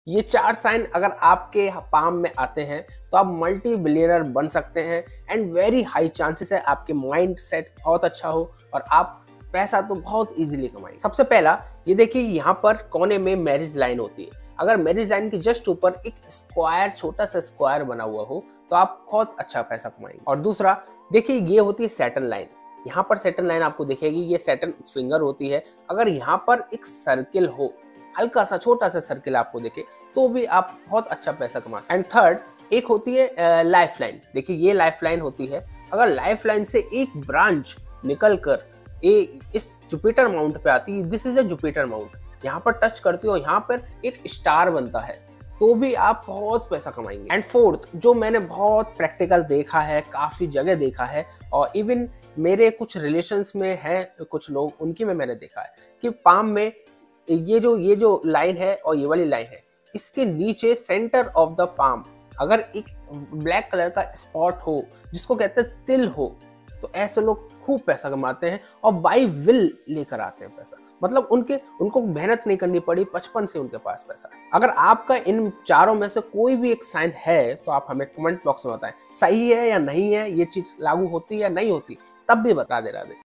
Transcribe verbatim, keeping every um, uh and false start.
ये चार साइन अगर आपके पाम में आते हैं तो आप मल्टी बिलियनर बन सकते हैं एंड वेरी हाई चांसेस है आपके माइंड सेट बहुत अच्छा हो और आप पैसा तो बहुत इजीली कमाएंगे। सबसे पहला ये देखिए, यहाँ पर कोने में मैरिज लाइन होती है। अगर मैरिज लाइन के जस्ट ऊपर एक स्क्वायर, छोटा सा स्क्वायर बना हुआ हो तो आप बहुत अच्छा पैसा कमाएंगे। और दूसरा देखिए, ये होती है सैटर्न लाइन। यहाँ पर सैटर्न लाइन आपको दिखेगी, ये सैटर्न फिंगर होती है। अगर यहाँ पर एक सर्किल हो, हल्का सा छोटा सा सर्किल आपको दिखे, तो भी आप बहुत अच्छा पैसा कमा सकते हैं। एंड थर्ड एक होती है लाइफ लाइन। देखिए ये लाइफ लाइन होती है। अगर लाइफ लाइन से एक ब्रांच निकल कर ए, इस जुपिटर माउंट पे आती है, this is a Jupiter mount, यहाँ पर टच करते हो, यहाँ पर एक स्टार बनता है, तो भी आप बहुत पैसा कमाएंगे। एंड फोर्थ, जो मैंने बहुत प्रैक्टिकल देखा है, काफी जगह देखा है और इवन मेरे कुछ रिलेशंस में हैं कुछ लोग, उनकी में मैंने देखा है कि पाम में ये जो ये जो लाइन है और ये वाली लाइन है, इसके नीचे सेंटर ऑफ द पाम अगर एक ब्लैक कलर का स्पॉट हो, जिसको कहते हैं तिल हो, तो ऐसे लोग खूब पैसा कमाते हैं और बाई विल लेकर आते हैं पैसा। मतलब उनके उनको मेहनत नहीं करनी पड़ी, बचपन से उनके पास पैसा है। अगर आपका इन चारों में से कोई भी एक साइन है तो आप हमें कमेंट बॉक्स में बताएं, सही है या नहीं है, ये चीज लागू होती है या नहीं होती, तब भी बता दे रहा है।